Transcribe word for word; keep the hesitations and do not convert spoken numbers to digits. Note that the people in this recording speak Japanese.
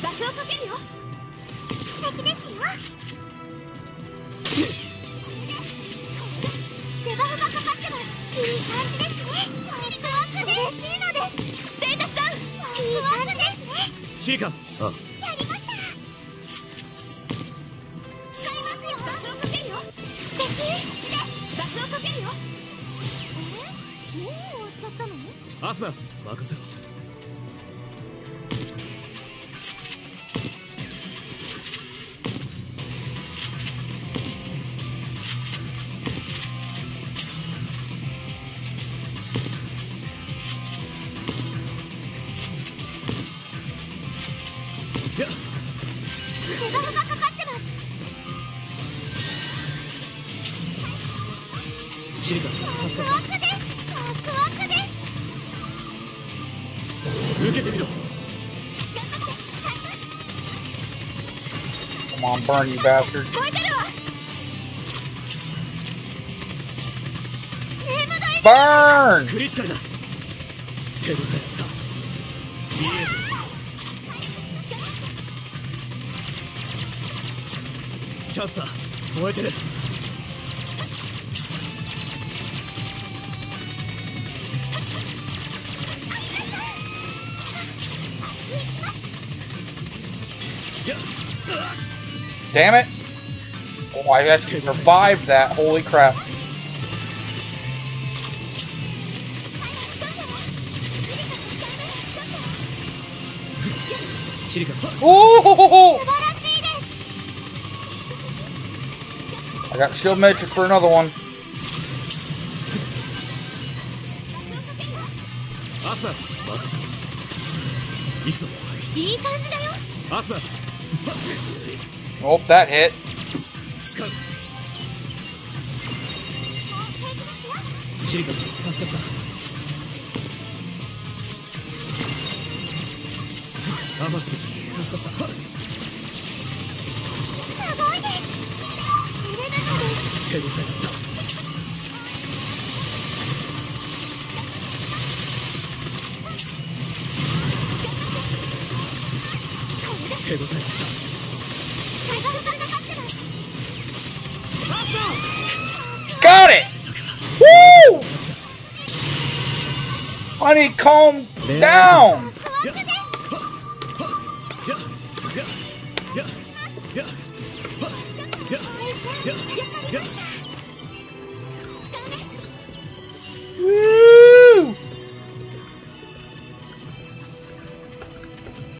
バフをかけるよ。素敵ですよ。デバフがかかってます。いい感じですね。シリカワークで嬉しいのです。ステータスダウン。いい感じですね。 シリカ。あ、 やりました。使いますよ。バフをかけるよ。素敵でバフをかけるよ。え、もう終わっちゃったの？ アスナ任せろ。やっ、 デバフがかかってます。 シリカワ助かっクワクです。ワクワクです。 た。受けてみろ。 Come on, burn, you bastard. 燃えてるわ。ネームドエ Burn! クリティカルだ。手応えあった。見える。チャンスだ。燃えてる。やっ、 Damn it! Oh, I actually revived that. Holy crap. シリカ。 Ooh! 素晴らしいです。 I got shield matrix for another one. アスナ任せろ。行くぞ。 いい感じだよ。 アスナ。 Oh, that hit. 使う。 もう平気ですよ。 シリカ助かった。アマス助かった。 すごいです。エレナカです。 手応えあった。手応えあった。 デバフがかかってます。 Got it! Woo! Honeycomb down!